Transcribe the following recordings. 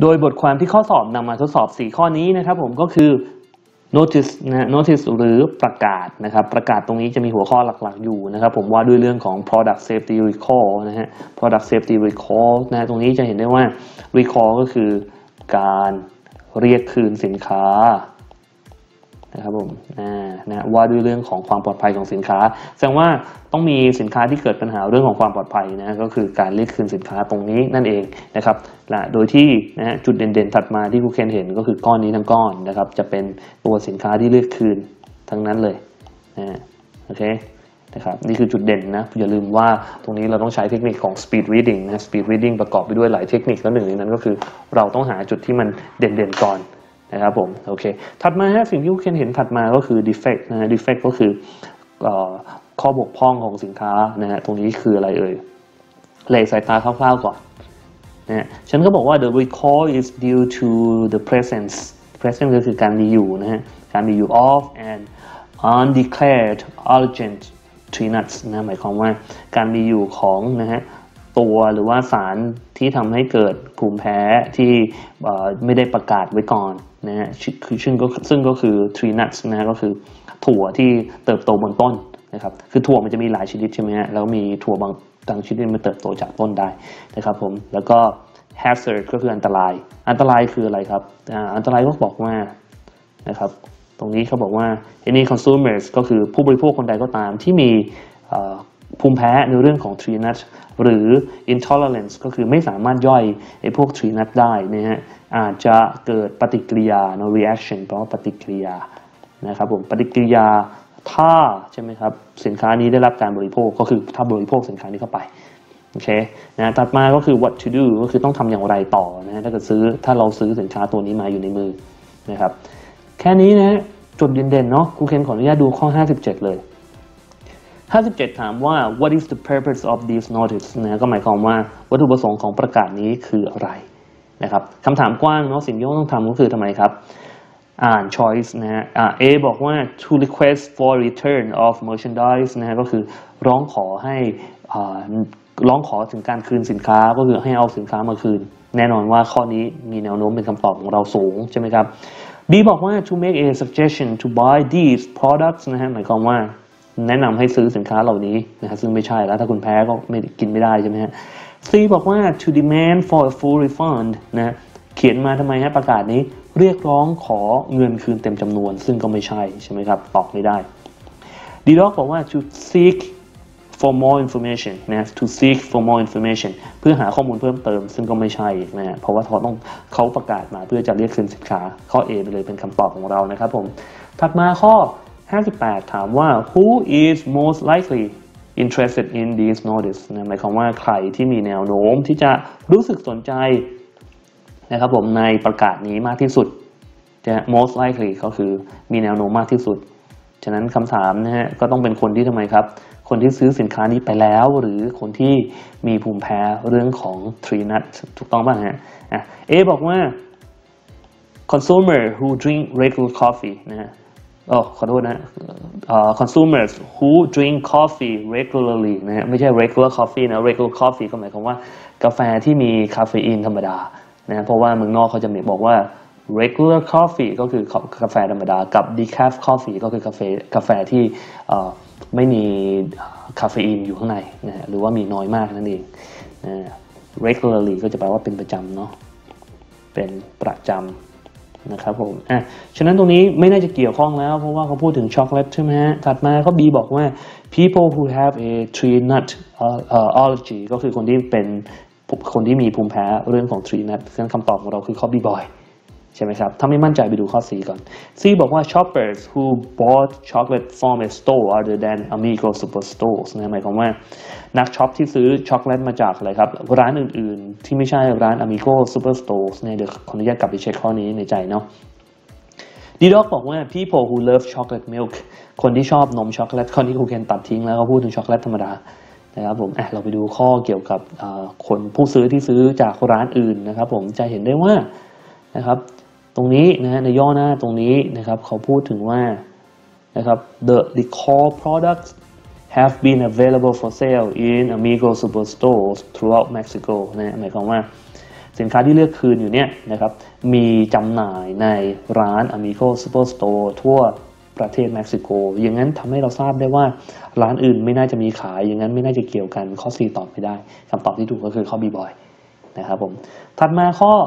โดยบทความที่ข้อสอบนำมาทดสอบ4ข้อนี้นะครับผมก็คือ notice นะ notice หรือประกาศนะครับประกาศตรงนี้จะมีหัวข้อหลักๆอยู่นะครับผมว่าด้วยเรื่องของ product safety recall นะฮะ product safety recall นะตรงนี้จะเห็นได้ว่า recall ก็คือการเรียกคืนสินค้านะครับผมนะว่าด้วยเรื่องของความปลอดภัยของสินค้าแสดงว่าต้องมีสินค้าที่เกิดปัญหาเรื่องของความปลอดภัยนะก็คือการเรียกคืนสินค้าตรงนี้นั่นเองนะครับและโดยที่นะจุดเด่นๆถัดมาที่ครูเคนเห็นก็คือก้อนนี้ทั้งก้อนนะครับจะเป็นตัวสินค้าที่เรียกคืนทั้งนั้นเลยโอเคนะครับนี่คือจุดเด่นนะอย่าลืมว่าตรงนี้เราต้องใช้เทคนิคของ speed reading นะ speed reading ประกอบไปด้วยหลายเทคนิคแล้วหนึ่งในนั้นก็คือเราต้องหาจุดที่มันเด่นๆก่อนนะครับผมโอเคถัดมาสิ่งที่คุณเห็นถัดมาก็คือ defect นะ defect ก็คือข้อบกพร่องของสินค้านะฮะตรงนี้คืออะไรเอ่ยเลยสายตาคร่าวๆก่อนนะฉันก็บอกว่า the recall is due to the presence ก็คือการมีอยู่นะฮะการมีอยู่ of an undeclared allergen tree nuts นะหมายความว่าการมีอยู่ของนะฮะตัวหรือว่าสารที่ทำให้เกิดภูมิแพ้ที่ไม่ได้ประกาศไว้ก่อนนะฮะซึ่งก็คือ tree nuts นะก็คือถั่วที่เติบโตบนต้นนะครับคือถั่วมันจะมีหลายชนิดใช่ไหมฮะแล้วมีถั่วบางชนิดมันเติบโตจากต้นได้นะครับผมแล้วก็ hazard ก็คืออันตรายคืออะไรครับอันตรายก็บอกว่านะครับตรงนี้เขาบอกว่า any consumers ก็คือผู้บริโภคคนใดก็ตามที่มีภูมิแพ้ในเรื่องของ tree nut หรือ intolerance ก็คือไม่สามารถย่อยไอ้พวก tree nut ได้นะฮะอาจจะเกิดปฏิกิริยา reaction แปลว่าปฏิกิริยานะครับผมปฏิกิริยาถ้าใช่ไหมครับสินค้านี้ได้รับการบริโภคก็คือถ้าบริโภคสินค้านี้เข้าไปโอเคนะถัดมาก็คือ what to do ก็คือต้องทำอย่างไรต่อนะถ้าเราซื้อสินค้าตัวนี้มาอยู่ในมือนะครับแค่นี้นะจุดเด่นๆเนาะครูเคนขออนุญาตดูข้อ57เลย57ถามว่า what is the purpose of this notice นะก็หมายความว่าวัตถุประสงค์ของประกาศนี้คืออะไรนะครับคำถามกว้างเนาะสิ่งที่ต้องทำก็คือทำไมครับอ่าน choice นะฮะA บอกว่า to request for return of merchandise นะฮะก็คือร้องขอถึงการคืนสินค้าก็คือให้เอาสินค้ามาคืนแน่นอนว่าข้อนี้มีแนวโน้มเป็นคำตอบของเราสูงใช่ไหมครับ B บอกว่า to make a suggestion to buy these products นะฮะหมายความว่าแนะนำให้ซื้อสินค้าเหล่านี้นะฮะซึ่งไม่ใช่แล้วถ้าคุณแพ้ก็ไม่กินไม่ได้ใช่ไหมฮะ C บอกว่า to demand for a full refund นะเขียนมาทำไมฮะประกาศนี้เรียกร้องขอเงินคืนเต็มจำนวนซึ่งก็ไม่ใช่ใช่ไหมครับตอบไม่ได้ D บอกว่า to seek for more information นะ to seek for more information เพื่อหาข้อมูลเพิ่มเติมซึ่งก็ไม่ใช่นะฮะเพราะว่าเขาประกาศมาเพื่อจะเรียกคืนสินค้าข้อ A ไปเลยเป็นคำตอบของเรานะครับผมถัดมาข้อ58ถามว่า who is most likely interested in this notice นะหมายความว่าใครที่มีแนวโน้มที่จะรู้สึกสนใจนะครับผมในประกาศนี้มากที่สุดจะ most likely ก็คือมีแนวโน้มมากที่สุดฉะนั้นคำถามนะฮะก็ต้องเป็นคนที่ทำไมครับคนที่ซื้อสินค้านี้ไปแล้วหรือคนที่มีภูมิแพ้เรื่องของ tree nut ถูกต้องป่ะฮะA บอกว่า consumer who drink regular coffee นะฮะขอโทษนะconsumers who drink coffee regularly นะฮะไม่ใช่ regular coffee นะ regular coffee ก็หมายความว่ากาแฟที่มีคาเฟอีนธรรมดานะเพราะว่าเมืองนอกเขาจะบอกว่า regular coffee ก็คือกาแฟธรรมดากับ decaf coffee ก็คือกาแฟที่ไม่มีคาเฟอีนอยู่ข้างในนะหรือว่ามีน้อยมากนั่นเองregularly ก็จะแปลว่าเป็นประจำเนาะเป็นประจำนะครับผมฉะนั้นตรงนี้ไม่น่าจะเกี่ยวข้องแล้วเพราะว่าเขาพูดถึงช็อกโกแลตใช่ไหมฮะถัดมาเขา B บอกว่า people who have a tree nut allergy ก็คือคนที่มีภูมิแพ้เรื่องของ tree nut ซึ่งคำตอบของเราคือข้อ B boy ใช่ไหมครับถ้าไม่มั่นใจไปดูข้อ C ก่อน C บอกว่า shoppers who bought chocolate from a store other than Amigo Superstores นะหมายความว่านักช็อปที่ซื้อช็อกโกแลตมาจากอะไรครับร้านอื่นๆที่ไม่ใช่ร้าน Amigo Superstores เนี่ยเดี๋ยวขออนุญาตกลับไปเช็คข้อนี้ในใจเนาะ D-Dog บอกว่า people who love chocolate milk คนที่ชอบนมช็อกโกแลตข้อนี้ครูเคนตัดทิ้งแล้วเขาพูดถึงช็อกโกแลตธรรมดานะครับผมเราไปดูข้อเกี่ยวกับคนผู้ซื้อที่ซื้อจากร้านอื่นนะครับผมจะเห็นได้ว่านะครับตรงนี้นะในย่อหน้าตรงนี้นะครับเขาพูดถึงว่านะครับ the recall products have been available for sale in Amigo Superstores throughout Mexico นะหมายความว่าสินค้าที่เลือกคืนอยู่เนี่ยนะครับมีจำหน่ายในร้าน Amigo Superstore ทั่วประเทศเม็กซิโกอย่างนั้นทำให้เราทราบได้ว่าร้านอื่นไม่น่าจะมีขายอย่างนั้นไม่น่าจะเกี่ยวกันข้อ C ตอบไม่ได้คำตอบที่ถูกก็คือข้อ B boy นะครับผมถัดมาข้อ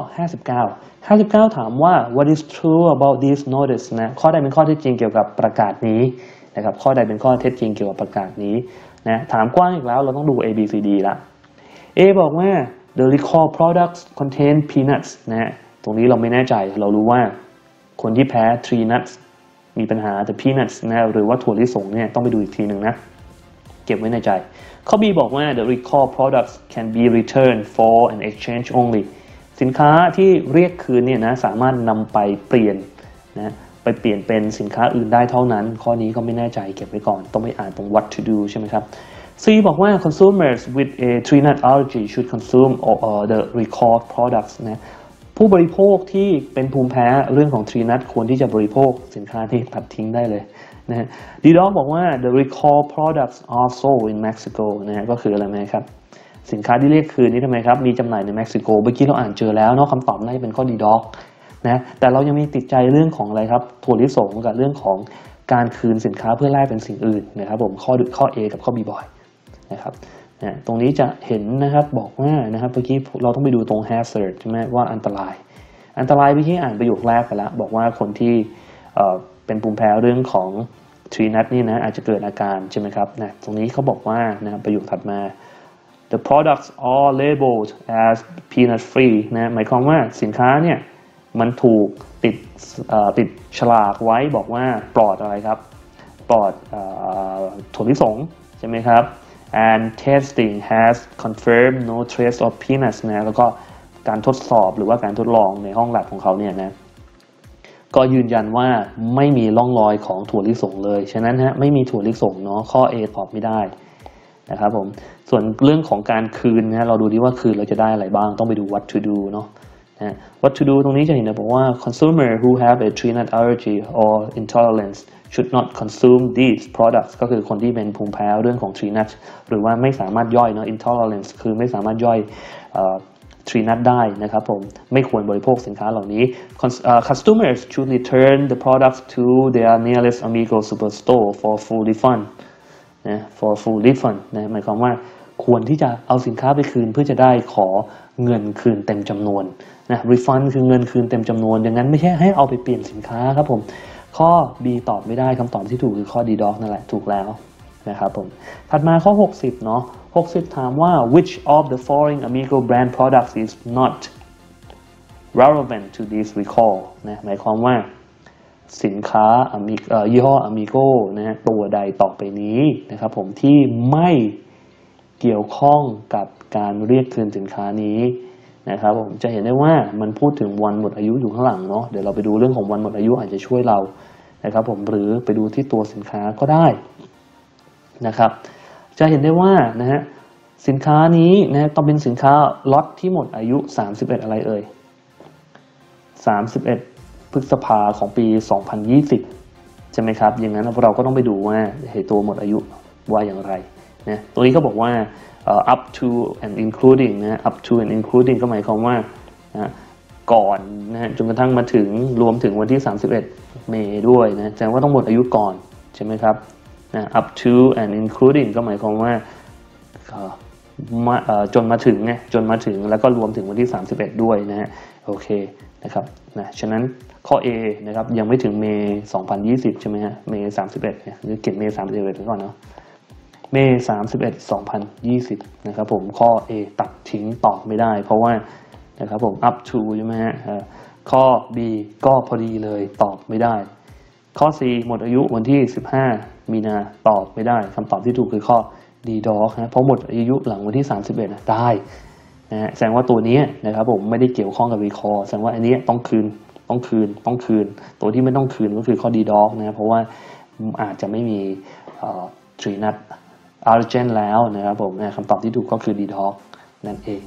59 ถามว่า what is true about this notice นะข้อใดเป็นข้อเท็จจริงเกี่ยวกับประกาศนี้นะครับข้อใดเป็นข้อเท็จจริงเกี่ยวกับประกาศนี้นะถามกว้างอีกแล้วเราต้องดู A B C D ละ A บอกว่า the recall products contain peanuts นะตรงนี้เราไม่แน่ใจเรารู้ว่าคนที่แพ้ tree nuts มีปัญหาแต่ peanuts นะหรือว่าถั่วลิสงเนี่ยต้องไปดูอีกทีหนึ่งนะเก็บไว้ในใจข้อ B บอกว่า the recall products can be returned for an exchange only สินค้าที่เรียกคืนเนี่ยนะสามารถนำไปเปลี่ยนนะไปเปลี่ยนเป็นสินค้าอื่นได้เท่านั้นข้อนี้ก็ไม่แน่ใจเก็บไว้ก่อนต้องไปอ่านตรง what to do ใช่ไหมครับ C บอกว่า consumers with a tree nut allergy should consume the recalled products นะผู้บริโภคที่เป็นภูมิแพ้เรื่องของ tree nut ควรที่จะบริโภคสินค้าที่ตัดทิ้งได้เลยนะฮะ D-Dog บอกว่า the recall products are sold in Mexico นะฮะก็คืออะไรไหมครับสินค้าที่เรียกคืนนี้ทำไมครับมีจำหน่ายในเม็กซิโกเมื่อกี้เราอ่านเจอแล้วเนาะคำตอบน่าจะเป็นข้อ D-Dog นะแต่เรายังมีติดใจเรื่องของอะไรครับถั่วลิสงกับเรื่องของการคืนสินค้าเพื่อแลกเป็นสิ่งอื่นนะครับผมข้อ A กับข้อ B boy นะครับนะตรงนี้จะเห็นนะครับบอกว่านะครับเมื่อกี้เราต้องไปดูตรง hazard ใช่ไหมว่าอันตรายเมื่อกี้อ่านประโยคแรกไปแล้วบอกว่าคนที่เป็นภูมิแพ้เรื่องของทรีนัทนี่นะอาจจะเกิดอาการใช่ไหมครับนะตรงนี้เขาบอกว่านะประโยคถัดมา the products are labeled as peanut free นะหมายความว่าสินค้าเนี่ยมันถูกติดฉลากไว้บอกว่าปลอดอะไรครับปลอดถั่วลิสงใช่ไหมครับ and testing has confirmed no trace of peanuts นะแล้วก็การทดสอบหรือว่าการทดลองในห้องแลบของเขาเนี่ยนะก็ยืนยันว่าไม่มีร่องรอยของถั่วลิสงเลยฉะนั้นฮะไม่มีถั่วลิสงเนาะข้อ A ตอบไม่ได้นะครับผมส่วนเรื่องของการคืนนะเราดูดีว่าคืนเราจะได้อะไรบ้างต้องไปดู what to do เนาะwhat to do ตรงนี้จะเห็นนะบอกว่า consumer who have a tree nut allergy or intolerance should not consume these products ก็คือคนที่เป็นภูมิแพ้เรื่องของ tree nut หรือว่าไม่สามารถย่อยเนาะ intolerance คือไม่สามารถย่อยtree nut ได้นะครับผมไม่ควรบริโภคสินค้าเหล่านี้ customers should return the products to their nearest Amigo Superstore for full refund นะ for full refund นะหมายความว่าควรที่จะเอาสินค้าไปคืนเพื่อจะได้ขอเงินคืนเต็มจำนวนนะ refund คือเงินคืนเต็มจำนวนดังนั้นไม่ใช่ให้เอาไปเปลี่ยนสินค้าครับผมข้อ B ตอบไม่ได้คำตอบที่ถูกคือข้อ D-Dog นั่นแหละถูกแล้วนะครับผมถัดมาข้อ 60 เนาะ60 ถามว่า which of the following Amigo brand products is not relevant to this recall นะหมายความว่าสินค้ายี่ห้อ Amigo นะฮะตัวใดต่อไปนี้นะครับผมที่ไม่เกี่ยวข้องกับการเรียกคืนสินค้านี้นะครับผมจะเห็นได้ว่ามันพูดถึงวันหมดอายุอยู่ข้างหลังเนาะเดี๋ยวเราไปดูเรื่องของวันหมดอายุอาจจะช่วยเรานะครับผมหรือไปดูที่ตัวสินค้าก็ได้นะครับจะเห็นได้ว่านะฮะสินค้านี้นะต้องเป็นสินค้าล็อตที่หมดอายุ31อะไรเอ่ย31พฤษภาของปี2020ใช่ไหมครับอย่างนั้นเราก็ต้องไปดูว่าตัวหมดอายุว่าอย่างไรนะตรงนี้เขาบอกว่าup to and including นะ up to and including ก็หมายความว่านะก่อนนะจนกระทั่งมาถึงรวมถึงวันที่31เมษด้วยนะแสดงว่าต้องหมดอายุก่อนใช่ไหมครับนะ up to and including ก็หมายความว่าจนมาถึงไงจนมาถึงแล้วก็รวมถึงวันที่31ด้วยนะฮะโอเคนะครับนะฉะนั้นข้อ A นะครับยังไม่ถึงเมษ2020ใช่ไหมฮะเมษ31เนี่ยหรือเก็บเมษ31ไปก่อนเนาะเมษ31 2020นะครับผมข้อ A ตัดทิ้งตอบไม่ได้เพราะว่านะครับผม up to ใช่ไหมฮะข้อ B ก็พอดีเลยตอบไม่ได้ข้อ C หมดอายุวันที่15มีนาตอบไม่ได้คำตอบที่ถูกคือข้อ D-Dog นะเพราะหมดอายุหลังวันที่31นะได้นะแสดงว่าตัวนี้นะครับผมไม่ได้เกี่ยวข้องกับ recall แสดงว่าอันนี้ต้องคืนตัวที่ไม่ต้องคืนก็คือข้อ D-Dog นะเพราะว่าอาจจะไม่มีtree nut allergen แล้วนะครับผมคำตอบที่ถูกก็คือ D-Dog นั่นเอง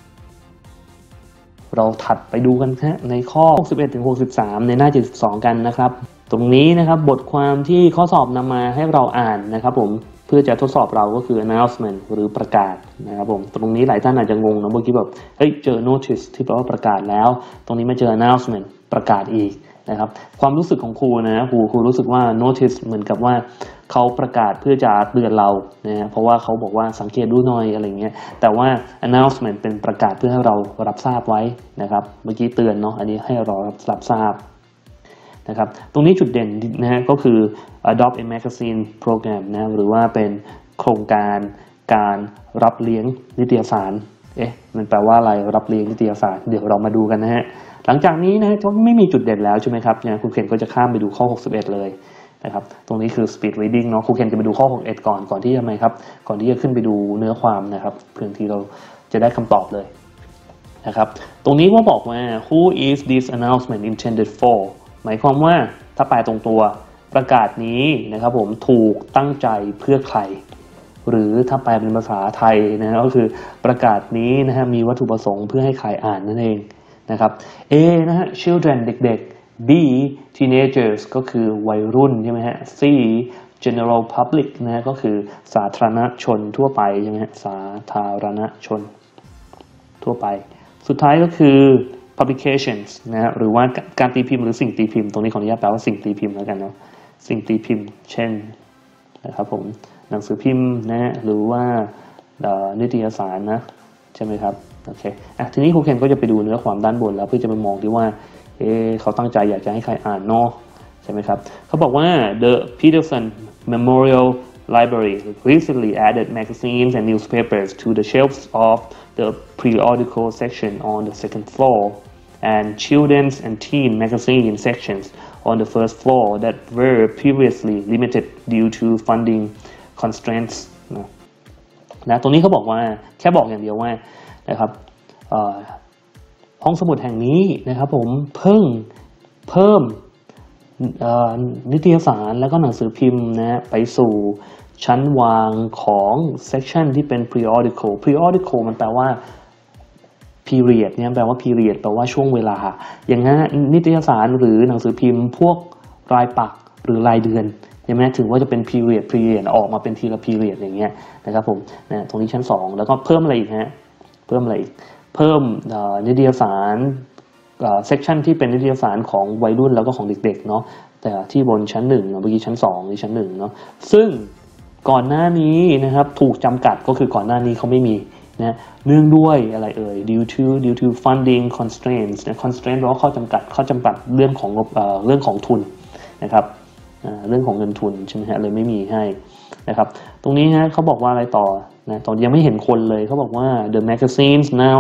เราถัดไปดูกันฮะในข้อ 61-63 ในหน้า 72 กันนะครับตรงนี้นะครับบทความที่ข้อสอบนำมาให้เราอ่านนะครับผมเพื่อจะทดสอบเราก็คือ announcement หรือประกาศนะครับผมตรงนี้หลายท่านอาจจะงงนะเมื่อกี้แบบเฮ้ยเจอ notice ที่แปลว่าประกาศแล้วตรงนี้มาเจอ announcement ประกาศอีกนะครับความรู้สึกของครูนะครูรู้สึกว่า notice เหมือนกับว่าเขาประกาศเพื่อจะเตือนเรานะเพราะว่าเขาบอกว่าสังเกตดูหน่อยอะไรเงี้ยแต่ว่า announcement เป็นประกาศเพื่อให้เรารับทราบไว้นะครับเมื่อกี้เตือนเนาะอันนี้ให้เรารับทราบนะครับตรงนี้จุดเด่นนะฮะก็คือ Adopt a Magazine Program นะหรือว่าเป็นโครงการการรับเลี้ยงนิตยสารมันแปลว่าอะไรรับเลี้ยงนิตยสารเดี๋ยวเรามาดูกันนะฮะหลังจากนี้นะก็ไม่มีจุดเด่นแล้วใช่ไหมครับเนี่ยคุณเคนก็จะข้ามไปดูข้อ61เลยนะครับตรงนี้คือ Speed Reading เนาะคุณเคนจะไปดูข้อ61ก่อนที่จะไหมครับก่อนที่จะขึ้นไปดูเนื้อความนะครับเพื่อที่เราจะได้คำตอบเลยนะครับตรงนี้ว่าบอกว่า Who is this announcement intended forหมายความว่าถ้าแปลตรงตัวประกาศนี้นะครับผมถูกตั้งใจเพื่อใครหรือถ้าแปลเป็นภาษาไทยนะก็คือประกาศนี้นะฮะมีวัตถุประสงค์เพื่อให้ใครอ่านนั่นเองนะครับ A นะฮะ children เด็กๆ B teenagers ก็คือวัยรุ่นใช่ไหมฮะ C general public นะก็คือสาธารณชนทั่วไปใช่ไหมฮะสาธารณชนทั่วไปสุดท้ายก็คือ publications นะหรือว่าการตีพิมพ์หรือสิ่งตีพิมพ์ตรงนี้ขออนุญาตแปลว่าสิ่งตีพิมพ์แล้วกันเนาะสิ่งตีพิมพ์เช่นนะครับผมหนังสือพิมพ์นะหรือว่านิตยสารนะใช่ไหมครับโอเคทีนี้ครูเคนก็จะไปดูเนื้อความด้านบนแล้วเพื่อจะไปมองที่ว่าเขาตั้งใจอยากจะให้ใครอ่านเนาะใช่ไหมครับเขาบอกว่า the Peterson Memorial Library recently added magazines and newspapers to the shelves of the periodical section on the second floor and children's and teen magazine sections on the first floor that were previously limited due to funding constraints นะตรงนี้เขาบอกว่าแค่บอกอย่างเดียวว่านะครับห้องสมุดแห่งนี้นะครับผมเพิ่มนิตยสารแล้วก็หนังสือพิมพ์นะไปสู่ชั้นวางของ section ที่เป็น periodical มันแปลว่า period เนี่ยแปลว่า period แปลว่าช่วงเวลาอย่างนั้นนิตยสารหรือหนังสือพิมพ์พวกรายปักหรือรายเดือนใช่ไหมถึงว่าจะเป็น period ออกมาเป็นทีละ period อย่างเงี้ยนะครับผมนะตรงนี้ชั้น2แล้วก็เพิ่มอะไรอีกฮะเพิ่มนิตยสารsection ที่เป็นนิตยสารของวัยรุ่นแล้วก็ของเด็กๆเนาะแต่ที่บนชั้น1เมื่อกี้ชั้น2นี่ชั้น1เนาะซึ่งก่อนหน้านี้นะครับถูกจำกัดก็คือก่อนหน้านี้เขาไม่มีนะเนื่องด้วยอะไรdue to funding constraints นะ constraint แปลว่าข้อจำกัดเรื่องของทุนนะครับเรื่องของเงินทุนใช่ไหมฮะเลยไม่มีให้นะครับตรงนี้ฮะเขาบอกว่าอะไรต่อนะตอนยังไม่เห็นคนเลยเขาบอกว่า the magazine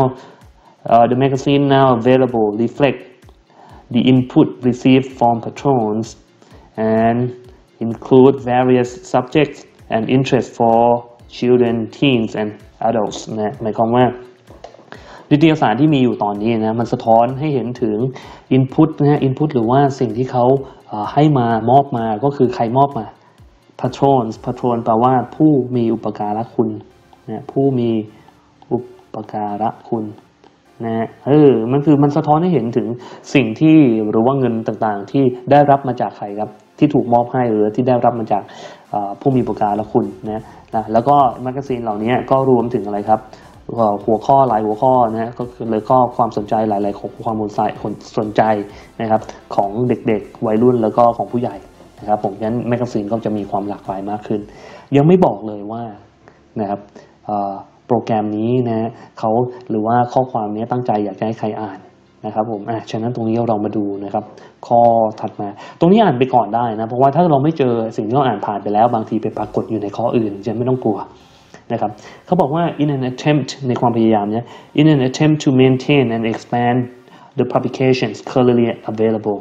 now available reflect the input received from patrons and include various subjects and interests for children, teens and adults นะหมายความว่านิตยสารที่มีอยู่ตอนนี้นะมันสะท้อนให้เห็นถึง input นะ input หรือว่าสิ่งที่เขาให้มามอบมาก็คือใครมอบมา patron แปลว่าผู้มีอุปการะคุณนะผู้มีอุปการะคุณนะมันสะท้อนให้เห็นถึงสิ่งที่หรือว่าเงินต่างๆที่ได้รับมาจากใครครับที่ถูกมอบให้หรือที่ได้รับมาจากผู้มีอุปการะคุณนะแล้วก็แมกกาซีนเหล่านี้ก็รวมถึงอะไรครับหัวข้อหลายหัวข้อนะก็คือเลยก็ความสนใจหลายๆของความสนใจนะครับของเด็กๆวัยรุ่นแล้วก็ของผู้ใหญ่นะครับผมฉะนั้นแมกกาซีนก็จะมีความหลากหลายมากขึ้นยังไม่บอกเลยว่านะครับโปรแกรมนี้นะเขาหรือว่าข้อความนี้ตั้งใจอยากจะให้ใครอ่านนะครับผมฉะนั้นตรงนี้เรามาดูนะครับข้อถัดมาตรงนี้อ่านไปก่อนได้นะเพราะว่าถ้าเราไม่เจอสิ่งที่เราอ่านผ่านไปแล้วบางทีไปปรากฏอยู่ในข้ออื่นจะไม่ต้องกลัวนะครับเขาบอกว่า in an attempt ในความพยายามเนี่ย in an attempt to maintain and expand the publications currently available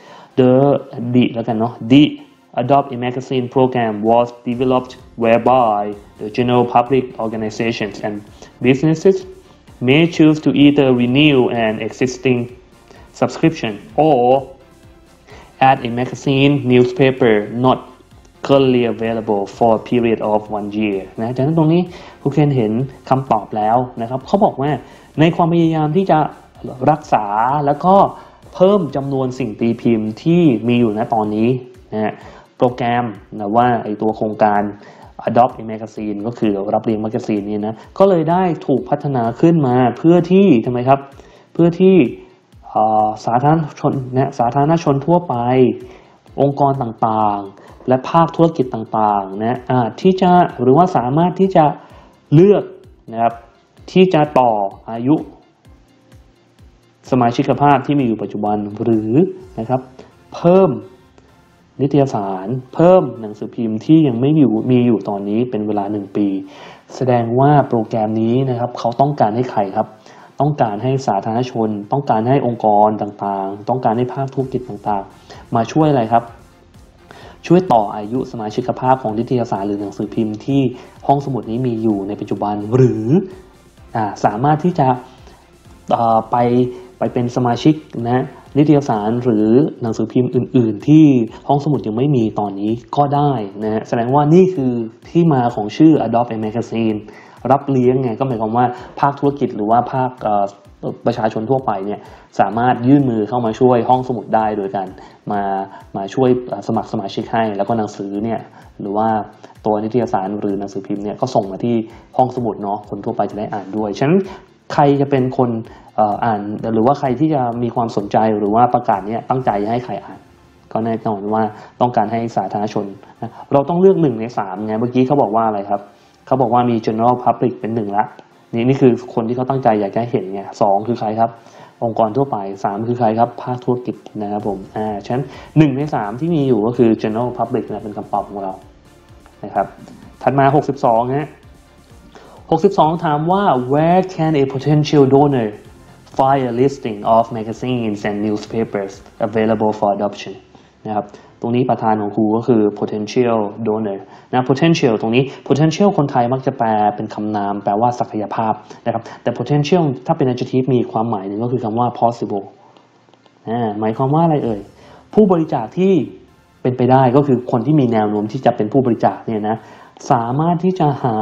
the Adopt a Magazine program was developed whereby the general public organizations and businesses may choose to either renew an existing subscription or add a magazine newspaper not currently available for a period of 1 year นะจากนั้นตรงนี้คุณเคนเห็นคำตอบแล้วนะครับเขาบอกว่าในความพยายามที่จะรักษาแล้วก็เพิ่มจำนวนสิ่งตีพิมพ์ที่มีอยู่ณตอนนี้นะโปรแกรมนะว่าไอตัวโครงการ Adopt a Magazine ก็คือรับเลี้ยงแมกกาซีนนี้นะก็เลยได้ถูกพัฒนาขึ้นมาเพื่อที่ทำไมครับเพื่อที่สาธารณชนทั่วไปองค์กรต่างๆและภาคธุรกิจต่างๆนะที่จะหรือว่าสามารถที่จะเลือกนะครับที่จะต่ออายุสมาชิกภาพที่มีอยู่ปัจจุบันหรือนะครับเพิ่มนิตยสารเพิ่มหนังสือพิมพ์ที่ยังไม่มีอยู่ตอนนี้เป็นเวลา1 ปีแสดงว่าโปรแกรมนี้นะครับเขาต้องการให้ใครครับต้องการให้สาธารณชนต้องการให้องค์กรต่างๆต้องการให้ภาคธุรกิจต่างๆมาช่วยอะไรครับช่วยต่ออายุสมาชิกภาพของนิตยสารหรือหนังสือพิมพ์ที่ห้องสมุดนี้มีอยู่ในปัจจุบันหรือสามารถที่จะไปเป็นสมาชิกนะนิตยสารหรือหนังสือพิมพ์อื่นๆที่ห้องสมุดยังไม่มีตอนนี้ก็ได้นะแสดงว่านี่คือที่มาของชื่อ Adopt a Magazine รับเลี้ยงไงก็หมายความว่าภาคธุรกิจหรือว่าภาคประชาชนทั่วไปเนี่ยสามารถยื่นมือเข้ามาช่วยห้องสมุดได้โดยการมาช่วยสมัครสมาชิกให้แล้วก็หนังสือเนี่ยหรือว่าตัวนิตยสารหรือหนังสือพิมพ์เนี่ยก็ส่งมาที่ห้องสมุดเนาะคนทั่วไปจะได้อ่านด้วยฉะนั้นใครจะเป็นคนอ่านหรือว่าใครที่จะมีความสนใจหรือว่าประกาศนี้ตั้งใจจะให้ใครอ่านก็แน่นอนว่าต้องการให้สาธารณชนเราต้องเลือก1 ใน 3ไงเมื่อกี้เขาบอกว่าอะไรครับเขาบอกว่ามี general public เป็น1ละนี่คือคนที่เขาตั้งใจอยากจะเห็นไง2คือใครครับองค์กรทั่วไป3คือใครครับภาคธุรกิจนะครับผมฉะนั้น1 ใน 3ที่มีอยู่ก็คือ general public นะเป็นคำตอบของเรานะครับถัดมา62ฮะ62ถามว่า where can a potential donor find a listing of magazines and newspapers available for adoption นะครับตรงนี้ประธานของครูก็คือ potential donor นะ potential ตรงนี้ potential คนไทยมักจะแปลเป็นคำนามแปลว่าศักยภาพนะครับแต่ potential ถ้าเป็น adjective มีความหมายหนึ่งก็คือคำว่า possible หมายความว่าอะไรเอ่ยผู้บริจาคที่เป็นไปได้ก็คือคนที่มีแนวโน้มที่จะเป็นผู้บริจาคเนี่ยนะสามารถที่จะหา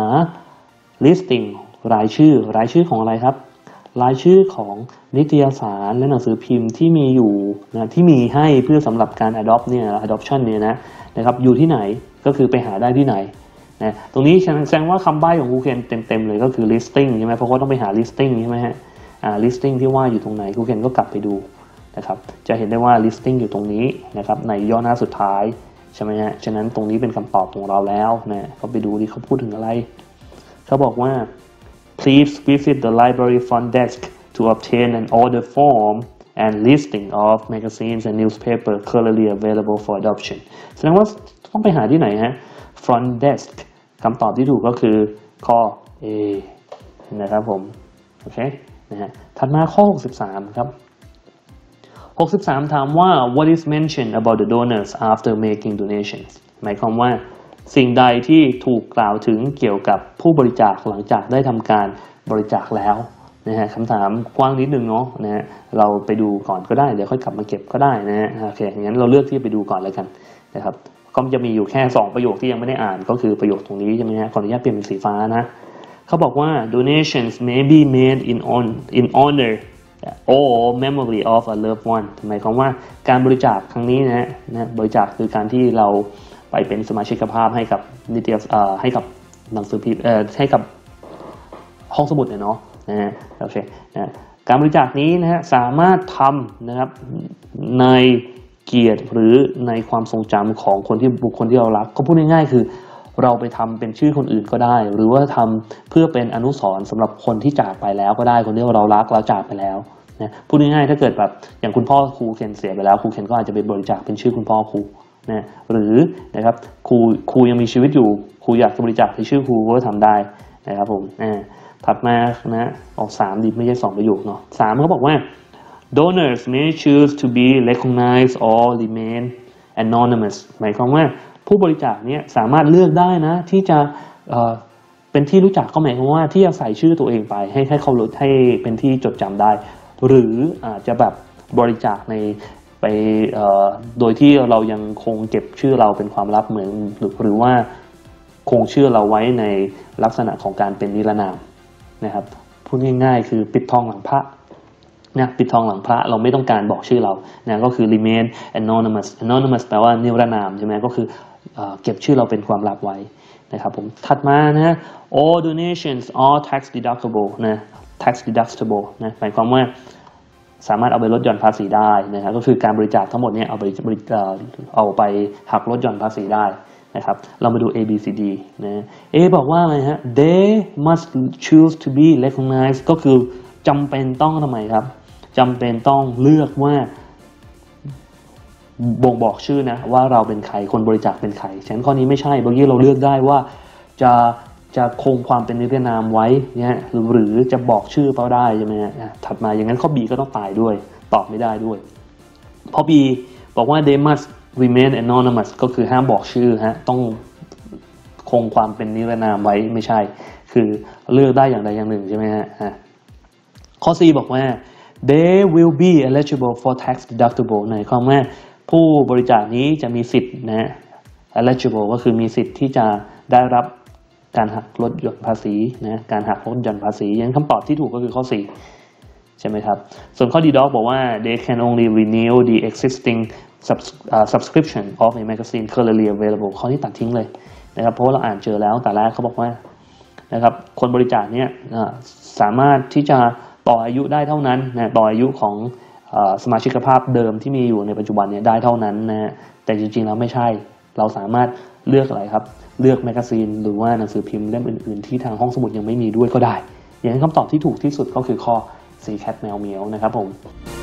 listing รายชื่อของอะไรครับรายชื่อของนิตยสารและหนังสือพิมพ์ที่มีอยู่นะที่มีให้เพื่อสำหรับการ adopt เนี่ย adoption เนี่ยนะครับอยู่ที่ไหนก็คือไปหาได้ที่ไหนนะตรงนี้แสดงว่าคำใบ้ของครูเคนเต็มเลยก็คือ listing ใช่ไหมเพราะว่าต้องไปหา listing ใช่ไหมฮะlisting ที่ว่าอยู่ตรงไหนครูเคนก็กลับไปดูนะครับจะเห็นได้ว่า listing อยู่ตรงนี้นะครับในย่อหน้าสุดท้ายใช่ไหมฮะฉะนั้นตรงนี้เป็นคำตอบของเราแล้วนะก็ไปดูดิเขาพูดถึงอะไรเขาบอกว่าPlease visit the library front desk to obtain an order form and listing of magazines and newspapers currently available for adoption แสดงว่าต้องไปหาที่ไหนฮะ front desk คำตอบที่ถูกก็คือข้อ A นะครับผมโอเคนะฮะถัดมาข้อ63ครับ63ถามว่า What is mentioned about the donors after making donations หมายความว่าสิ่งใดที่ถูกกล่าวถึงเกี่ยวกับผู้บริจาคหลังจากได้ทำการบริจาคแล้วนะฮะคำถามกว้างนิดนึงเนาะนะฮะเราไปดูก่อนก็ได้เดี๋ยวค่อยกลับมาเก็บก็ได้นะฮะโอเคงั้นเราเลือกที่จะไปดูก่อนเลยกันนะครับก็จะมีอยู่แค่2ประโยคที่ยังไม่ได้อ่านก็คือประโยคตรงนี้ใช่ไหมฮะขออนุญาตเปลี่ยนเป็นสีฟ้านะเขาบอกว่า donations may be made in honor or memory of a loved one หมายความว่าการบริจาคครั้งนี้นะบริจาคคือการที่เราไปเป็นสมาชิกภาพให้กับให้กับหนังสือพิมพ์ให้กับห้องสมุดเนาะนะฮะโอเคนะการบริจาคนี้นะฮะสามารถทำนะครับในเกียรติหรือในความทรงจำของบุคคลที่เรารักก็พูดง่ายๆคือเราไปทำเป็นชื่อคนอื่นก็ได้หรือว่าทำเพื่อเป็นอนุสรณ์สำหรับคนที่จากไปแล้วก็ได้คนที่เรารักแล้วจากไปแล้วนะพูดง่ายๆถ้าเกิดแบบอย่างคุณพ่อครูเคนเสียไปแล้วครูเคนก็อาจจะไปบริจาคเป็นชื่อคุณพ่อครูนะหรือนะครับครูยังมีชีวิตอยู่ครูอยากจะบริจาคในชื่อครูก็ทำได้นะครับผมถัดมานะออก3ดีไม่ใช่2ประโยคเนาะ3เขาบอกว่า donors may choose to be recognized or remain anonymous หมายความว่าผู้บริจาคเนี่ยสามารถเลือกได้นะที่จะเป็นที่รู้จักก็หมายความว่าที่จะใส่ชื่อตัวเองไปให้เขาให้เป็นที่จดจำได้หรืออาจจะแบบบริจาคไปโดยที่เรายังคงเก็บชื่อเราเป็นความลับเหมือนหรือว่าคงชื่อเราไว้ในลักษณะของการเป็นนิรนามนะครับพูดง่ายๆคือปิดทองหลังพระนะปิดทองหลังพระเราไม่ต้องการบอกชื่อเรานะก็คือ remain anonymous แปลว่านิรนามใช่ไหมก็คือเก็บชื่อเราเป็นความลับไว้นะครับผมถัดมานะฮะ all donations are tax deductible นะ tax deductible นะหมายความว่าสามารถเอาไปลดหย่อนภาษีได้นะครับก็คือการบริจาคทั้งหมดเนี่ยเอาไปหักลดหย่อนภาษีได้นะครับเรามาดู A B C D นะ A บอกว่าอะไรฮะ they must choose to be recognized ก็คือจำเป็นต้องทำไมครับจำเป็นต้องเลือกว่าบ่งบอกชื่อนะว่าเราเป็นใครคนบริจาคเป็นใครฉะนั้นข้อนี้ไม่ใช่บางทีเราเลือกได้ว่าจะคงความเป็นนิรนามไว้เนี่ยหรือจะบอกชื่อเขาได้ใช่ไหมฮะถัดมาอย่างนั้นข้อ B ก็ต้องตายด้วยตอบไม่ได้ด้วยเพราะ B บอกว่า they must remain anonymous ก็คือห้ามบอกชื่อฮะต้องคงความเป็นนิรนามไว้ไม่ใช่คือเลือกได้อย่างใดอย่างหนึ่งใช่ไหมฮะข้อ C บอกว่า they will be eligible for tax deductible ในความว่าผู้บริจาคนี้จะมีสิทธิ์นะ eligible ก็คือมีสิทธิ์ที่จะได้รับการหักลดหย่อนภาษีนะการหักลดหย่อนภาษีอย่างคำตอบที่ถูกก็คือข้อ 4ใช่ไหมครับส่วนข้อ D Doc บอกว่า they can only renew the existing subscription of a magazine currently available ข้อนี้ตัดทิ้งเลยนะครับเพราะว่าเราอ่านเจอแล้วแต่แรกเขาบอกว่านะครับคนบริจาคเนี่ยสามารถที่จะต่ออายุได้เท่านั้นนะต่ออายุของสมาชิกภาพเดิมที่มีอยู่ในปัจจุบันเนี่ยได้เท่านั้นนะฮะแต่จริงๆแล้วไม่ใช่เราสามารถเลือกอะไรครับเลือกแมกกาซีนหรือว่าหนังสือพิมพ์เล่มอื่นๆที่ทางห้องสมุดยังไม่มีด้วยก็ได้อย่างนั้นคำตอบที่ถูกที่สุดก็คือข้อ C Cat แมวเหมียวนะครับผม